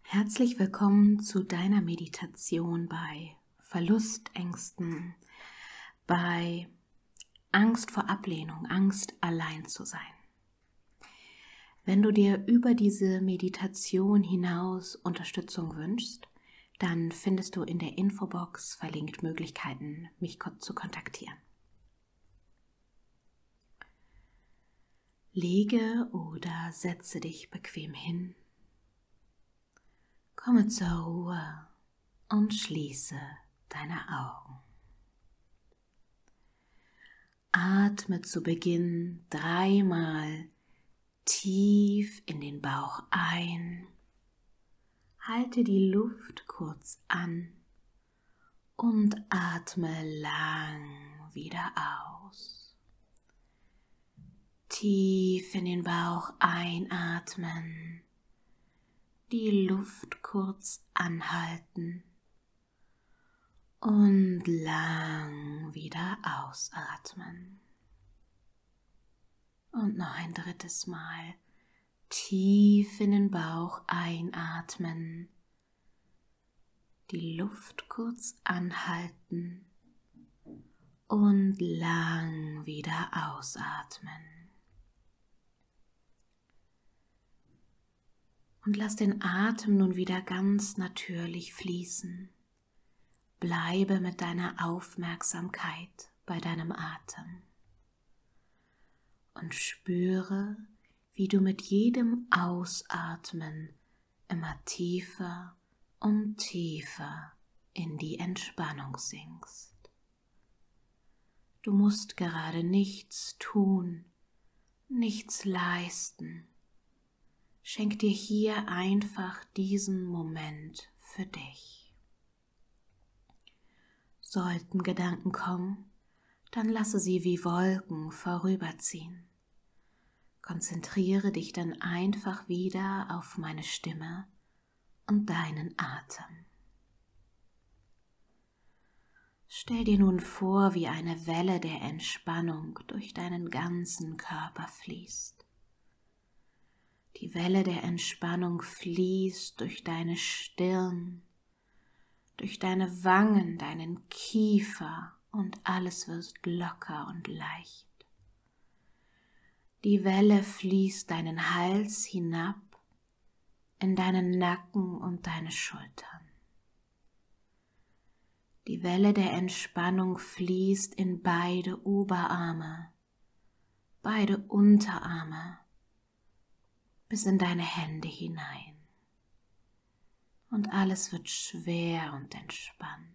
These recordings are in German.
Herzlich willkommen zu deiner Meditation bei Verlustängsten, bei Angst vor Ablehnung, Angst allein zu sein. Wenn du dir über diese Meditation hinaus Unterstützung wünschst, dann findest du in der Infobox verlinkt Möglichkeiten, mich zu kontaktieren. Lege oder setze dich bequem hin. Komme zur Ruhe und schließe deine Augen. Atme zu Beginn 3-mal tief in den Bauch ein. Halte die Luft kurz an und atme lang wieder aus. Tief in den Bauch einatmen. Die Luft kurz anhalten und lang wieder ausatmen. Und noch ein 3. Mal tief in den Bauch einatmen, die Luft kurz anhalten und lang wieder ausatmen. Und lass den Atem nun wieder ganz natürlich fließen. Bleibe mit deiner Aufmerksamkeit bei deinem Atem. Und spüre, wie du mit jedem Ausatmen immer tiefer und tiefer in die Entspannung sinkst. Du musst gerade nichts tun, nichts leisten. Schenk dir hier einfach diesen Moment für dich. Sollten Gedanken kommen, dann lasse sie wie Wolken vorüberziehen. Konzentriere dich dann einfach wieder auf meine Stimme und deinen Atem. Stell dir nun vor, wie eine Welle der Entspannung durch deinen ganzen Körper fließt. Die Welle der Entspannung fließt durch deine Stirn, durch deine Wangen, deinen Kiefer und alles wird locker und leicht. Die Welle fließt deinen Hals hinab, in deinen Nacken und deine Schultern. Die Welle der Entspannung fließt in beide Oberarme, beide Unterarme, bis in deine Hände hinein. Und alles wird schwer und entspannt.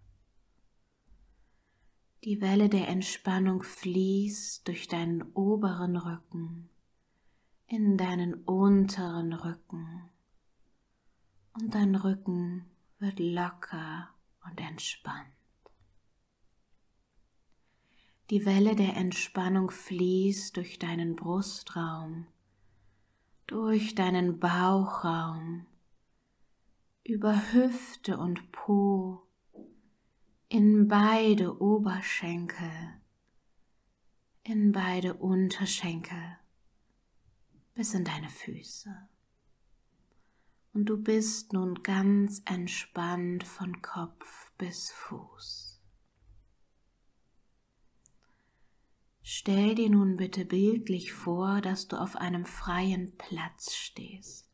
Die Welle der Entspannung fließt durch deinen oberen Rücken, in deinen unteren Rücken. Und dein Rücken wird locker und entspannt. Die Welle der Entspannung fließt durch deinen Brustraum, durch deinen Bauchraum, über Hüfte und Po, in beide Oberschenkel, in beide Unterschenkel, bis in deine Füße. Und du bist nun ganz entspannt von Kopf bis Fuß. Stell dir nun bitte bildlich vor, dass du auf einem freien Platz stehst.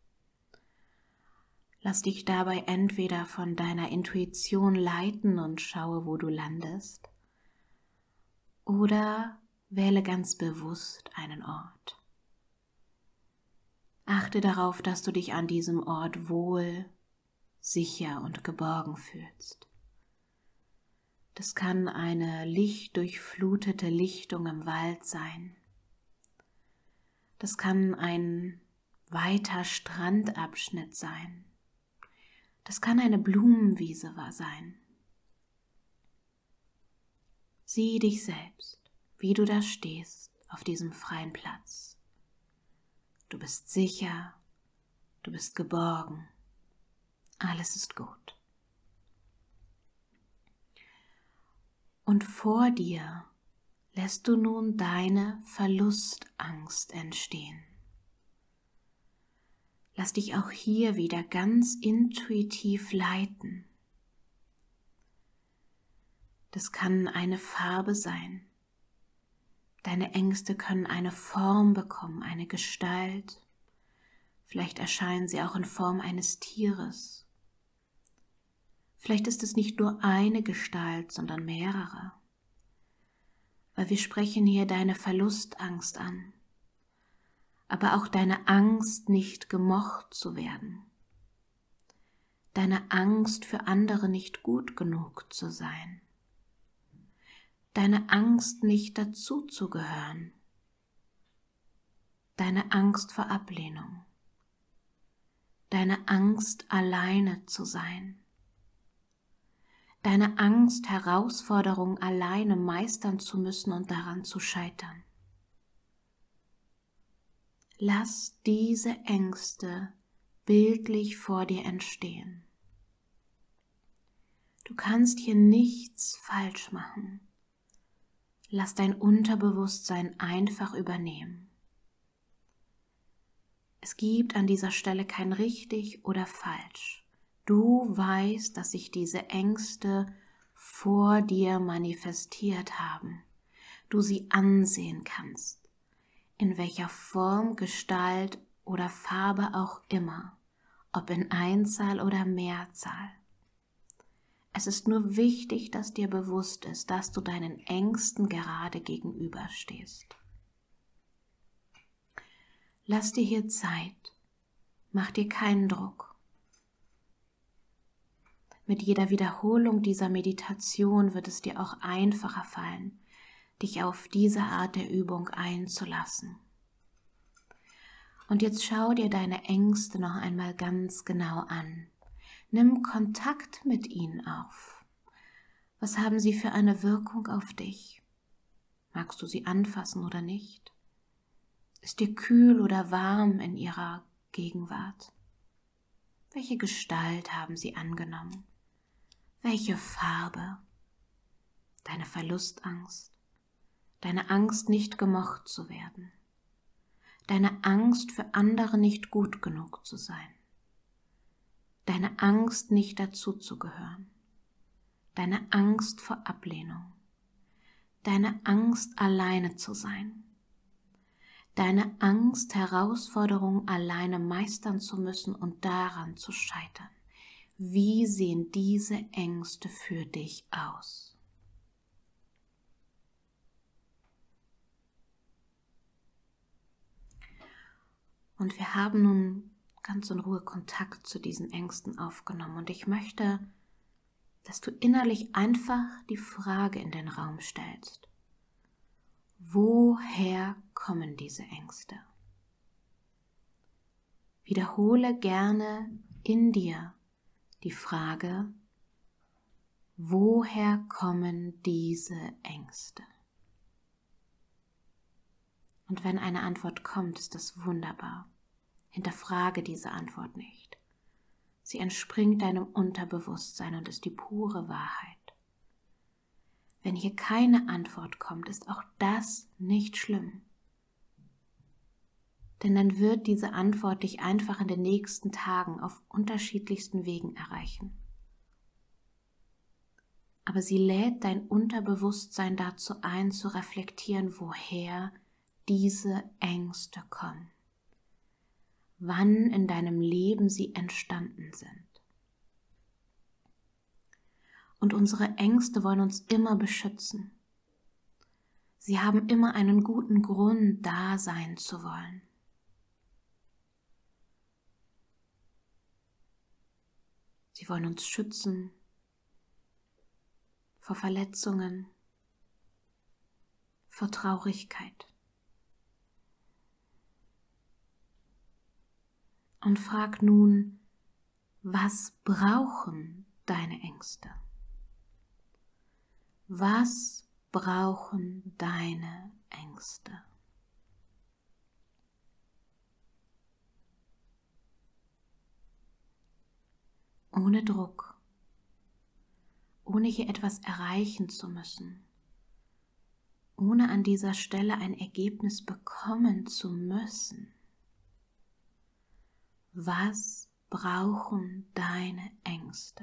Lass dich dabei entweder von deiner Intuition leiten und schaue, wo du landest, oder wähle ganz bewusst einen Ort. Achte darauf, dass du dich an diesem Ort wohl, sicher und geborgen fühlst. Das kann eine lichtdurchflutete Lichtung im Wald sein. Das kann ein weiter Strandabschnitt sein. Das kann eine Blumenwiese sein. Sieh dich selbst, wie du da stehst auf diesem freien Platz. Du bist sicher, du bist geborgen, alles ist gut. Und vor dir lässt du nun deine Verlustangst entstehen. Lass dich auch hier wieder ganz intuitiv leiten. Das kann eine Farbe sein. Deine Ängste können eine Form bekommen, eine Gestalt. Vielleicht erscheinen sie auch in Form eines Tieres. Vielleicht ist es nicht nur eine Gestalt, sondern mehrere. Weil wir sprechen hier deine Verlustangst an, aber auch deine Angst, nicht gemocht zu werden. Deine Angst, für andere nicht gut genug zu sein. Deine Angst, nicht dazuzugehören. Deine Angst vor Ablehnung. Deine Angst, alleine zu sein. Deine Angst, Herausforderungen alleine meistern zu müssen und daran zu scheitern. Lass diese Ängste bildlich vor dir entstehen. Du kannst hier nichts falsch machen. Lass dein Unterbewusstsein einfach übernehmen. Es gibt an dieser Stelle kein richtig oder falsch. Du weißt, dass sich diese Ängste vor dir manifestiert haben. Du sie ansehen kannst, in welcher Form, Gestalt oder Farbe auch immer, ob in Einzahl oder Mehrzahl. Es ist nur wichtig, dass dir bewusst ist, dass du deinen Ängsten gerade gegenüberstehst. Lass dir hier Zeit, mach dir keinen Druck. Mit jeder Wiederholung dieser Meditation wird es dir auch einfacher fallen, dich auf diese Art der Übung einzulassen. Und jetzt schau dir deine Ängste noch einmal ganz genau an. Nimm Kontakt mit ihnen auf. Was haben sie für eine Wirkung auf dich? Magst du sie anfassen oder nicht? Ist dir kühl oder warm in ihrer Gegenwart? Welche Gestalt haben sie angenommen? Welche Farbe? Deine Verlustangst, deine Angst, nicht gemocht zu werden, deine Angst, für andere nicht gut genug zu sein, deine Angst, nicht dazuzugehören, deine Angst vor Ablehnung, deine Angst, alleine zu sein, deine Angst, Herausforderungen alleine meistern zu müssen und daran zu scheitern. Wie sehen diese Ängste für dich aus? Und wir haben nun ganz in Ruhe Kontakt zu diesen Ängsten aufgenommen. Und ich möchte, dass du innerlich einfach die Frage in den Raum stellst. Woher kommen diese Ängste? Wiederhole gerne in dir die Frage, woher kommen diese Ängste? Und wenn eine Antwort kommt, ist das wunderbar. Hinterfrage diese Antwort nicht. Sie entspringt deinem Unterbewusstsein und ist die pure Wahrheit. Wenn hier keine Antwort kommt, ist auch das nicht schlimm. Denn dann wird diese Antwort dich einfach in den nächsten Tagen auf unterschiedlichsten Wegen erreichen. Aber sie lädt dein Unterbewusstsein dazu ein, zu reflektieren, woher diese Ängste kommen. Wann in deinem Leben sie entstanden sind. Und unsere Ängste wollen uns immer beschützen. Sie haben immer einen guten Grund, da sein zu wollen. Sie wollen uns schützen vor Verletzungen, vor Traurigkeit. Und frag nun, was brauchen deine Ängste? Was brauchen deine Ängste? Ohne Druck, ohne hier etwas erreichen zu müssen, ohne an dieser Stelle ein Ergebnis bekommen zu müssen. Was brauchen deine Ängste?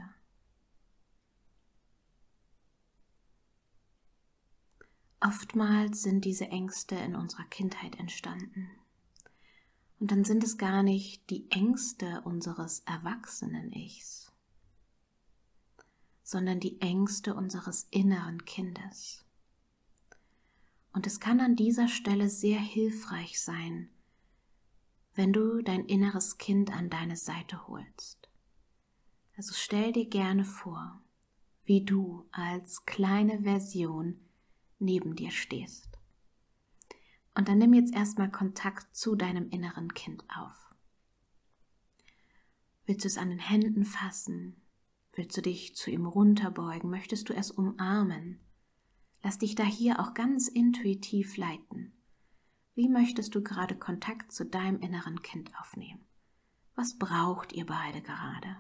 Oftmals sind diese Ängste in unserer Kindheit entstanden. Und dann sind es gar nicht die Ängste unseres Erwachsenen-Ichs, sondern die Ängste unseres inneren Kindes. Und es kann an dieser Stelle sehr hilfreich sein, wenn du dein inneres Kind an deine Seite holst. Also stell dir gerne vor, wie du als kleine Version neben dir stehst. Und dann nimm jetzt erstmal Kontakt zu deinem inneren Kind auf. Willst du es an den Händen fassen? Willst du dich zu ihm runterbeugen? Möchtest du es umarmen? Lass dich da hier auch ganz intuitiv leiten. Wie möchtest du gerade Kontakt zu deinem inneren Kind aufnehmen? Was braucht ihr beide gerade?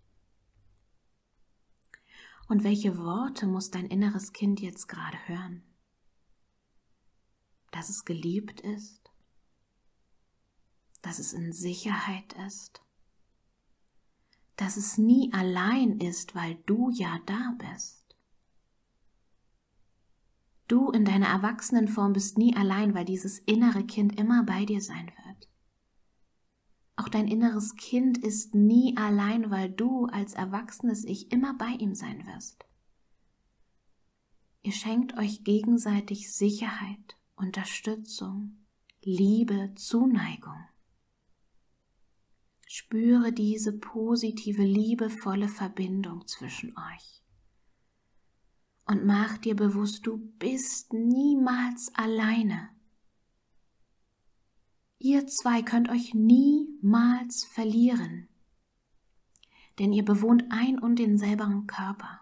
Und welche Worte muss dein inneres Kind jetzt gerade hören? Dass es geliebt ist, dass es in Sicherheit ist, dass es nie allein ist, weil du ja da bist. Du in deiner Erwachsenenform bist nie allein, weil dieses innere Kind immer bei dir sein wird. Auch dein inneres Kind ist nie allein, weil du als erwachsenes Ich immer bei ihm sein wirst. Ihr schenkt euch gegenseitig Sicherheit, Unterstützung, Liebe, Zuneigung. Spüre diese positive, liebevolle Verbindung zwischen euch. Und mach dir bewusst, du bist niemals alleine. Ihr zwei könnt euch niemals verlieren, denn ihr bewohnt ein und denselben Körper.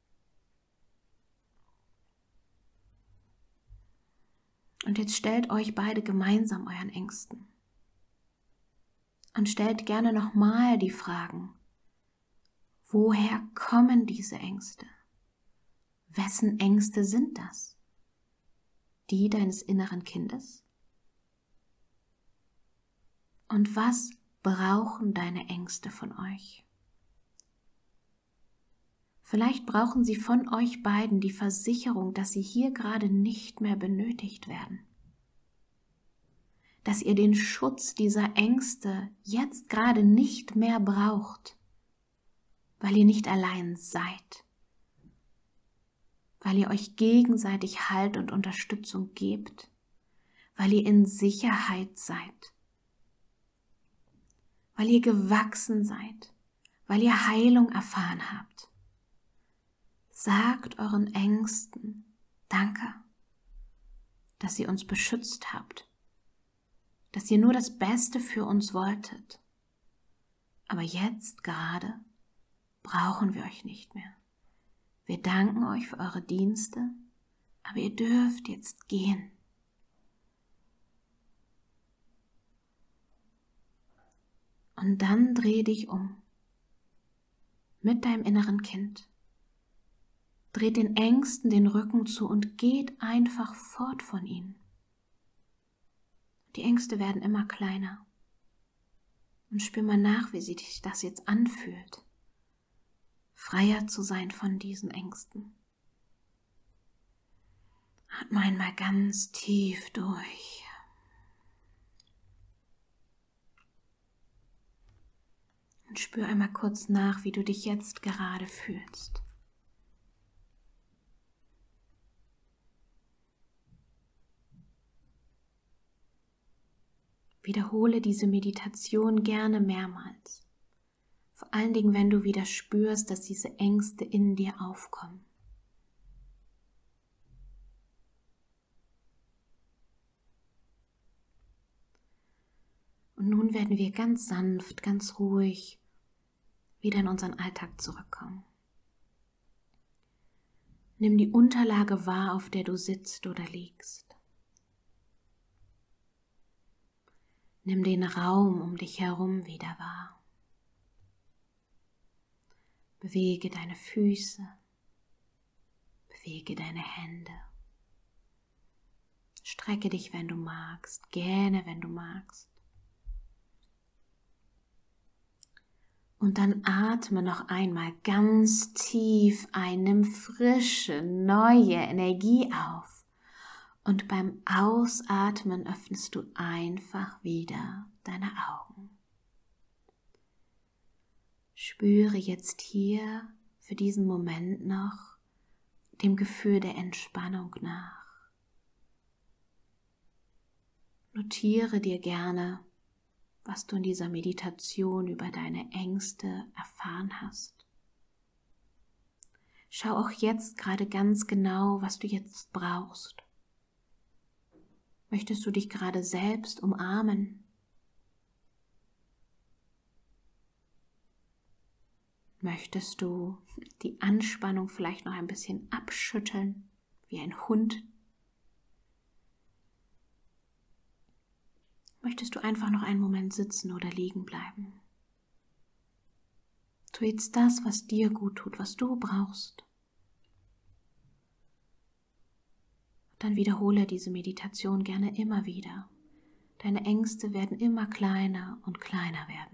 Und jetzt stellt euch beide gemeinsam euren Ängsten. Und stellt gerne nochmal die Fragen: Woher kommen diese Ängste? Wessen Ängste sind das? Die deines inneren Kindes? Und was brauchen deine Ängste von euch? Vielleicht brauchen sie von euch beiden die Versicherung, dass sie hier gerade nicht mehr benötigt werden. Dass ihr den Schutz dieser Ängste jetzt gerade nicht mehr braucht, weil ihr nicht allein seid, weil ihr euch gegenseitig Halt und Unterstützung gebt, weil ihr in Sicherheit seid, weil ihr gewachsen seid, weil ihr Heilung erfahren habt. Sagt euren Ängsten Danke, dass ihr uns beschützt habt, dass ihr nur das Beste für uns wolltet. Aber jetzt gerade brauchen wir euch nicht mehr. Wir danken euch für eure Dienste, aber ihr dürft jetzt gehen. Und dann dreh dich um mit deinem inneren Kind. Dreht den Ängsten den Rücken zu und geht einfach fort von ihnen. Die Ängste werden immer kleiner. Und spür mal nach, wie sich das jetzt anfühlt, freier zu sein von diesen Ängsten. Atme einmal ganz tief durch. Und spür einmal kurz nach, wie du dich jetzt gerade fühlst. Wiederhole diese Meditation gerne mehrmals. Vor allen Dingen, wenn du wieder spürst, dass diese Ängste in dir aufkommen. Und nun werden wir ganz sanft, ganz ruhig wieder in unseren Alltag zurückkommen. Nimm die Unterlage wahr, auf der du sitzt oder liegst. Nimm den Raum um dich herum wieder wahr. Bewege deine Füße, bewege deine Hände. Strecke dich, wenn du magst, gähne, wenn du magst. Und dann atme noch einmal ganz tief ein, nimm frische, neue Energie auf. Und beim Ausatmen öffnest du einfach wieder deine Augen. Spüre jetzt hier für diesen Moment noch dem Gefühl der Entspannung nach. Notiere dir gerne, was du in dieser Meditation über deine Ängste erfahren hast. Schau auch jetzt gerade ganz genau, was du jetzt brauchst. Möchtest du dich gerade selbst umarmen? Möchtest du die Anspannung vielleicht noch ein bisschen abschütteln, wie ein Hund? Möchtest du einfach noch einen Moment sitzen oder liegen bleiben? Tu jetzt das, was dir gut tut, was du brauchst. Dann wiederhole diese Meditation gerne immer wieder. Deine Ängste werden immer kleiner und kleiner werden.